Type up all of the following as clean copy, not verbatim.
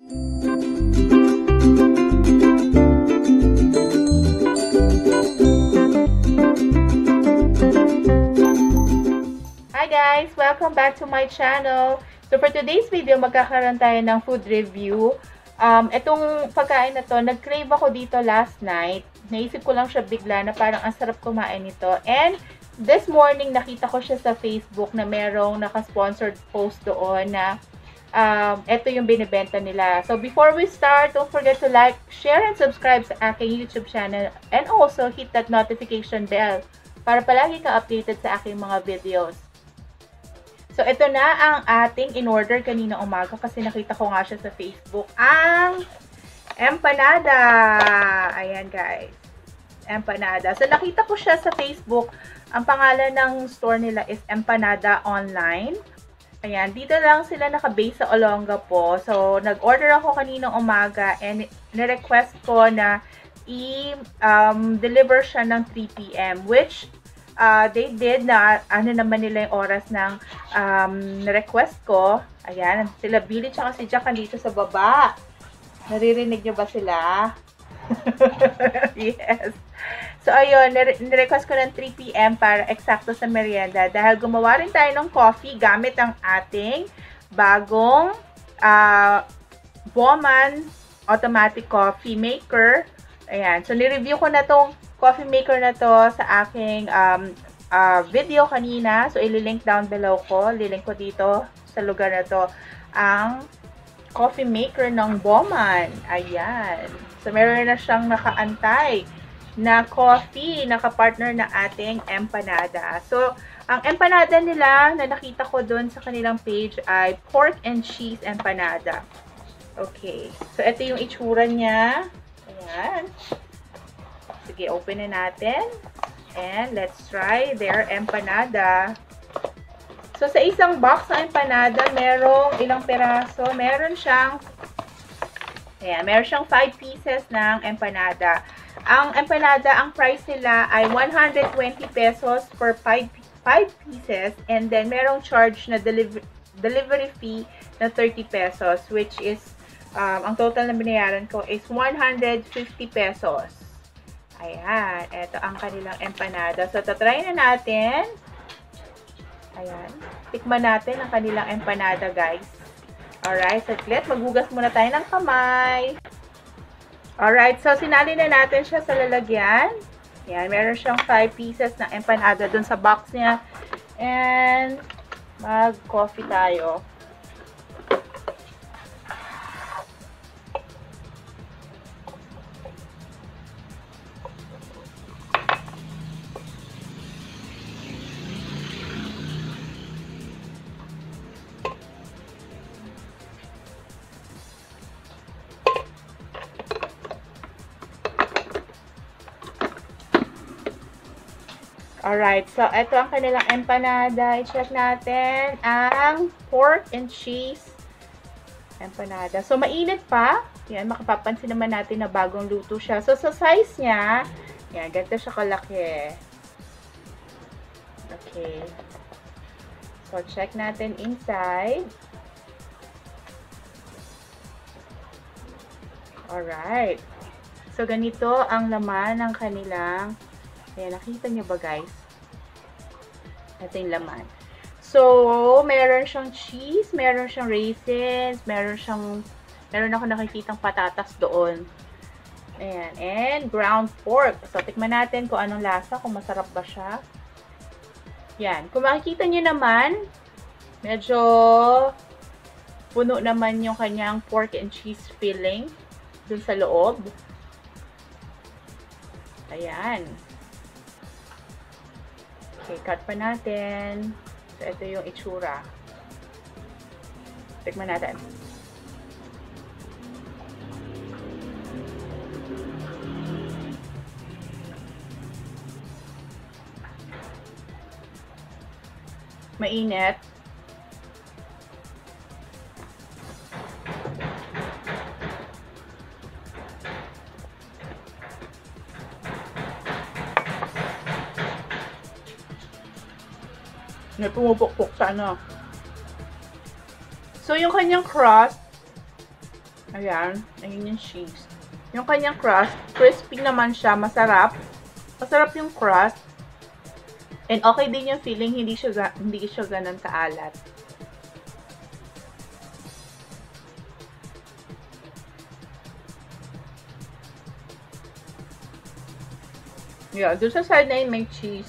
Hi guys! Welcome back to my channel. So for today's video, magkakaroon tayo ng food review. Itong pagkain na to, nag-crave ako dito last night. Naisip ko lang siya bigla na parang ang sarap kumain nito. And this morning, nakita ko siya sa Facebook na merong naka-sponsored post doon na ito yung binibenta nila. So before we start, don't forget to like, share, and subscribe sa aking YouTube channel. And also, hit that notification bell para palagi ka updated sa aking mga videos. So, ito na ang ating in-order kanina umaga kasi nakita ko nga siya sa Facebook. Ang empanada. Ayan, guys. Empanada. So, nakita ko siya sa Facebook. Ang pangalan ng store nila is Empanada Online. Ayan, dito lang sila naka-base sa Olongapo. So, nag-order ako kaninang umaga and ni-request ko na i-deliver siya ng 3 p.m. which they did na ano naman nila yung oras ng request ko. Ayan, sila Billy tsaka si Jack dito sa baba. Naririnig nyo ba sila? Yes. So, ayun, nirequest ko ng 3 p.m. para eksakto sa merienda. Dahil gumawa rin tayo ng coffee gamit ang ating bagong Bowman automatic coffee maker. Ayan. So, ni-review ko na tong coffee maker na to sa aking video kanina. So, ililink down below ko. Lilink ko dito sa lugar na to. Ang coffee maker ng Bowman. Ayan. So, meron na siyang nakaantay na coffee, nakapartner na ating empanada. So, ang empanada nila na nakita ko dun sa kanilang page ay pork and cheese empanada. Okay. So, ito yung itsura niya. Ayan. Sige, open na natin. And let's try their empanada. So, sa isang box ng empanada, merong ilang peraso. Meron siyang 5 pieces ng empanada. Ang empanada, ang price nila ay 120 pesos for 5 pieces. And then, merong charge na delivery fee na 30 pesos, which is, ang total na binayaran ko is 150 pesos. Ayan, ito ang kanilang empanada. So, tatry na natin. Ayan, tikman natin ang kanilang empanada, guys. Alright, saglit, maghugas muna tayo ng kamay. Alright, so sinali na natin siya sa lalagyan. Ayan, meron siyang 5 pieces ng empanada dun sa box niya. And, mag-coffee tayo. Alright, so ito ang kanilang empanada. I-check natin ang pork and cheese empanada. So, mainit pa. Yan, makapapansin naman natin na bagong luto siya. So, sa size niya, yan, ganito siya kalaki. Okay. So, check natin inside. Alright. So, ganito ang laman ng kanilang. Ayan, nakita niyo ba, guys? Ito yung laman. So, meron siyang cheese, meron siyang raisins, meron ako nakikitang patatas doon. Ayan, and ground pork. So, tikman natin kung anong lasa, kung masarap ba siya. Yan, kung makikita niyo naman, medyo puno naman yung kanyang pork and cheese filling dun sa loob. Ayan. Okay, cut pa natin. So, ito yung itsura. Tikman natin. Mainit. na pumupukpok sa ano. So, yung kanyang crust, Ayan. Ayun yung cheese. Yung kanyang crust, crispy naman siya. Masarap. Masarap yung crust. And okay din yung feeling, hindi siya ganun kaalat. Yeah, doon sa side na yun may cheese.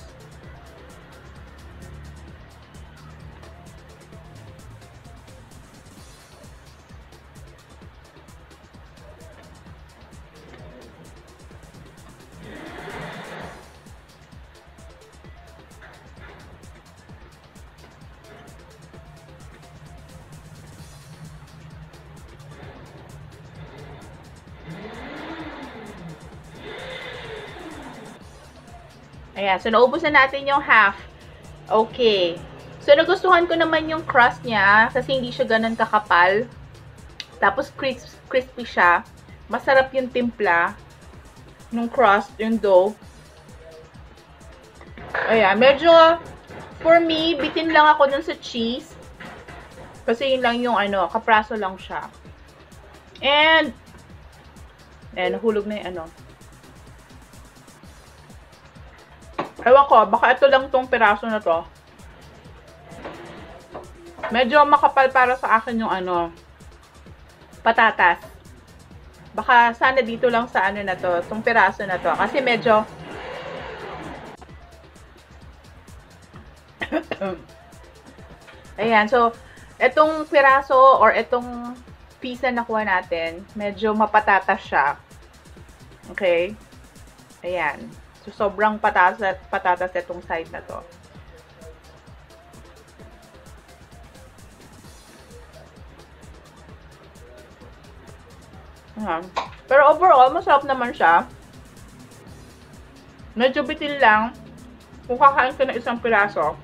Ayan, so naubos na natin yung half. Okay. So nagustuhan ko naman yung crust niya kasi hindi siya ganun kakapal. Tapos crispy siya. Masarap yung timpla ng crust, yung dough. Ayan, medyo for me, bitin lang ako dun sa cheese. Kasi yun lang yung ano, kapraso lang siya. And ayan, nahulog na yung ano. Ewan ko, baka ito lang tong piraso na to. Medyo makapal para sa akin yung ano, patatas. Baka sana dito lang sa ano na to, tong piraso na to. Kasi medyo ayan, so etong piraso or etong pizza na nakuha natin, medyo mapatatas siya. Okay? Ayan. So, sobrang patatas itong side na to. Pero overall, masarap naman siya. Medyo bitin lang. Kung kakain ka ng isang piraso,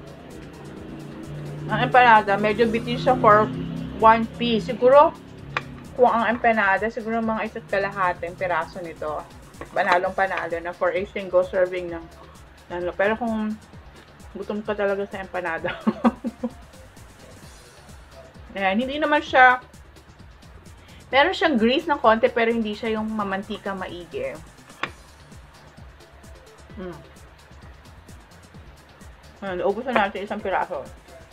ang empanada, medyo bitin siya for 1 piece. Siguro, kung ang empanada, siguro mga isa't kalahating piraso nito. Panalong panalo na for a single serving ng ano. Pero kung gutom ka talaga sa empanada. Ayan, hindi naman siya, meron siyang grease ng konti pero hindi siya yung mamantika maigi. Ayan, ubos na natin isang piraso.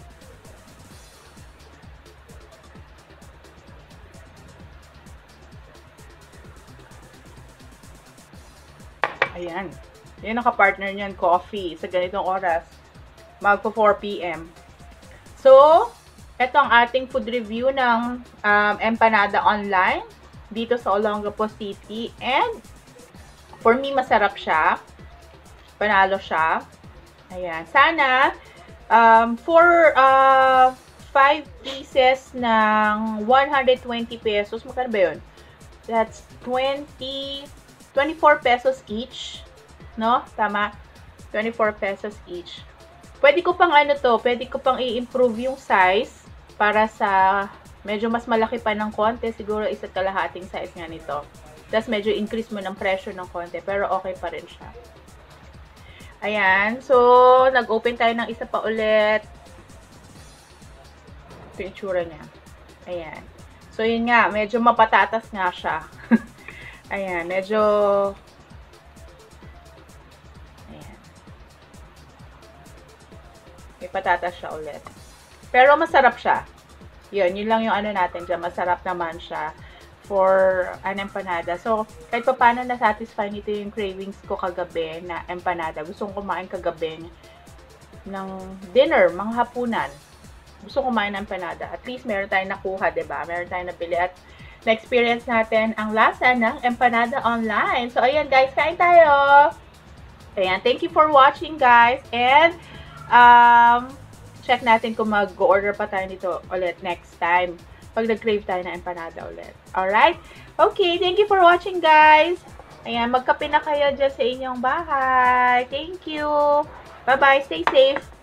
Ayan. Yan ang kapartner niyan, coffee, sa ganitong oras. Magpo 4 PM. So, ito ang ating food review ng empanada online dito sa Olongapo City. And, for me, masarap siya. Panalo siya. Ayan. Sana, for 5 pieces ng 120 pesos, magkano ba yun? That's 24 pesos each, no? Tama? 24 pesos each. Pwede ko pang ano to, pwede ko pang i-improve yung size para sa medyo mas malaki pa ng konti, siguro isa't kalahating size nga nito. Tapos medyo increase mo ng pressure ng konti, pero okay pa rin siya. Ayan, so nag-open tayo ng isa pa ulit. Ito yung itsura niya. Ayan. So yun nga, medyo mapatatas nga siya. Ayan, medyo ayan. May patatas siya ulit. Pero masarap siya. Yun lang yung ano natin dyan. Masarap naman siya for an empanada. So, kahit pa paano na-satisfy nito yung cravings ko kagabi na empanada. Gusto kong kumain kagabi ng dinner, mga hapunan. Gusto kong kumain ng empanada. At least meron tayong nakuha, diba? Meron tayong nabili at na-experience natin ang lasa ng empanada online. So, ayan guys, kain tayo! Ayan, thank you for watching guys. And, check natin kung mag-order pa tayo nito ulit next time. Pag nag-crave tayo ng empanada ulit. Alright? Okay, thank you for watching guys. Ayan, magkape na kayo dyan sa inyong bahay. Thank you! Bye-bye, stay safe!